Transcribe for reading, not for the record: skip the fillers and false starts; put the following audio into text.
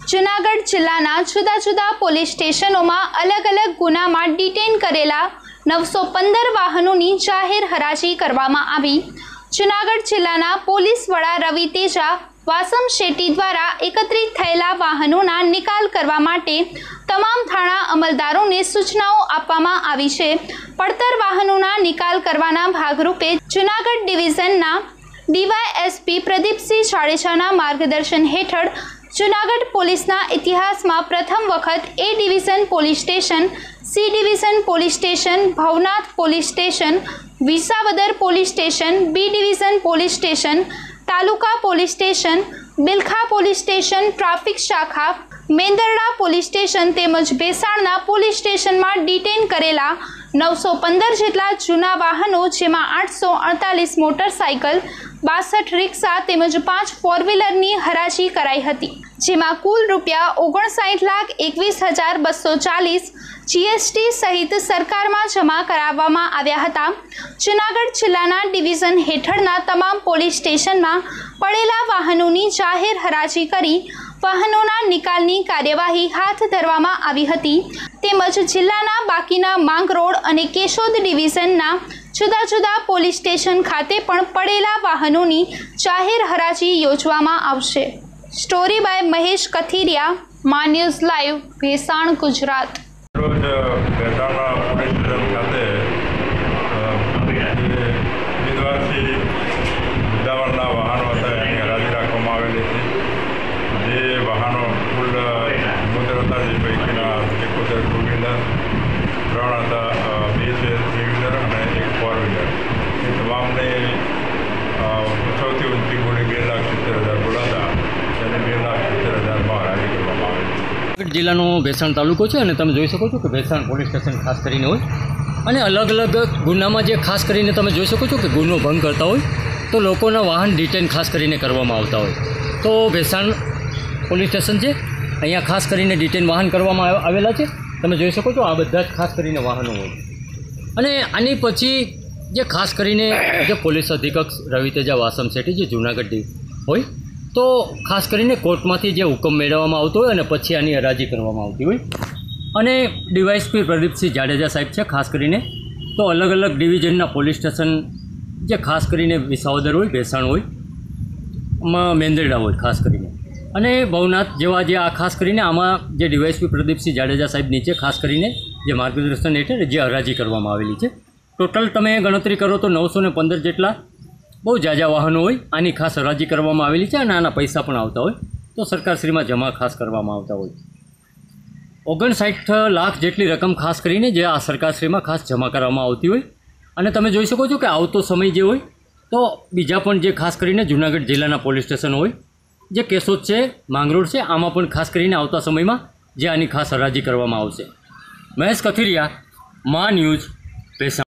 જૂનાગઢ જિલ્લાના જુદા જુદા પોલીસ સ્ટેશનોમાં अलग अलग गुनाમાં ડિટેન કરેલા 915 વાહનોની જાહેર હરાજી કરવામાં આવી। જૂનાગઢ જિલ્લાના પોલીસ વડા રવિ તેજા વાસમ શેટ્ટી દ્વારા એકત્રિત થયેલા વાહનોના નિકાલ કરવા માટે તમામ થાણા અમલદારોને સૂચનાઓ આપવામાં આવી છે। પડતર વાહનોના નિકાલ કરવાના ભાગરૂપે જૂનાગઢ ડિવિઝનના ડીવાયએસપી પ્રદીપસિંહ જાડેજાના માર્ગદર્શન હેઠળ जूनागढ़ पोलीसना इतिहासमां प्रथम वखत A division police station, C division police station, Bhavnath police station, Visavadar police station, B division police station, taluka police station, Bilkha police station, traffic शाखा, मेंदरडा पोलीस स्टेशन तेमज भेसाणना पोलीस स्टेशन में डिटेन करेला 915 जेटला जूना वाहनों जेमां 848 मोटरसाइकल, 62 रिक्शा तेमज 5 फोर व्हीलरनी हराजी कराई हती, जेमां कुल रूपिया 59,21,240 जीएसटी सहित सरकार में जमा कराववामां आव्या हता। जूनागढ़ जिल्लाना डिविजन हेठळना तमाम पोलीस स्टेशन में पड़ेला वाहनोनी जाहेर हराजी करी वाहनोना निकालनी कार्यवाही हाथ धरवामां आवी हती। तेमज जिल्लाना बाकीना मांग रोड अने केशोद डिविजनना जुदा जुदा पोलीस स्टेशन खाते पण पड़ेला वाहनोनी जाहेर हराजी योजवामां आवशे। Story by Mahesh Kathiria, Maa news live, Bhesan, Gujarat. रोज भेसाणना पोलीस स्टेशन खाते विद्वासी मुद्दावाळना वाहनो हता एनी हराजी राखवामां आवेली छे। जे वाहनों कुल 75 जे पैकीना 71 टू व्हीलर, 3 हता 2 थ्री व्हीलर અને 1 फोर व्हीलर, એ તમામને સૌથી ઊંચી મૂડી 2,70,000 બોલાતા તેને 2,70,000 માં હરાજી કરવામાં આવે છે। જિલ્લાનો ભેસાણ તાલુકો છે અને તમે જોઈ શકો છો કે ભેસાણ પોલીસ સ્ટેશન ખાસ કરીને હોય અને અલગ અલગ ગુનામાં જે ખાસ કરીને તમે જોઈ શકો છો કે ગુનો ભંગ કરતા હોય તો લોકોના વાહન ડિટેન ખાસ કરીને કરવામાં આવતા હોય તો ભેસાણ પોલીસ સ્ટેશન છે અહીંયા ખાસ કરીને ડિટેન વાહન કરવામાં આવેલા છે। તમે જોઈ શકો છો આ બધા જ ખાસ કરીને વાહનો હોય અને આની પછી જે ખાસ કરીને જે પોલીસ અધિક્ષક રવિ તેજા વાસમ શેટ્ટી જે જૂનાગઢ હોય તો ખાસ કરીને કોર્ટમાંથી જે હુકમ મેળવવામાં આવતો હોય અને પછી આની હરાજી કરવામાં આવતી હોય અને ડીવાયએસપી પ્રદીપસિંહ જાડેજા સાહેબ છે ખાસ કરીને તો અલગ અલગ ડિવિઝનના પોલીસ સ્ટેશન જે ખાસ કરીને વિસાવદર હોય, ભેસાણ હોય, મેંદરડા હોય ખાસ કરીને અને ભવનાથ જેવા જે આ ખાસ કરીને આમાં જે ડીવાયએસપી પ્રદીપસિંહ જાડેજા સાહેબ નીચે ખાસ કરીને જે માર્ગદર્શન હેઠળ જે હરાજી કરવામાં આવેલી છે ટોટલ તમે ગણતરી કરો તો 915 જેટલા બહુ ઝાઝા વાહનો હોય આની ખાસ હરાજી કરવામાં આવેલી છે અને આના પૈસા પણ આવતા હોય તો સરકારશ્રીમાં જમા ખાસ કરવામાં આવતા હોય। 59 લાખ જેટલી રકમ ખાસ કરીને જે આ સરકારશ્રીમાં ખાસ જમા કરવામાં આવતી હોય અને તમે જોઈ શકો છો કે આવતો સમય જે હોય તો બીજા પણ જે ખાસ કરીને જૂનાગઢ જિલ્લાના પોલીસ સ્ટેશન હોય જે કેશોદ છે, માંગરોળ છે, આમાં પણ ખાસ કરીને આવતા સમયમાં જે આની ખાસ હરાજી કરવામાં આવશે। મહેશ કથિરિયા, મા ન્યૂઝ, ભેસાણ।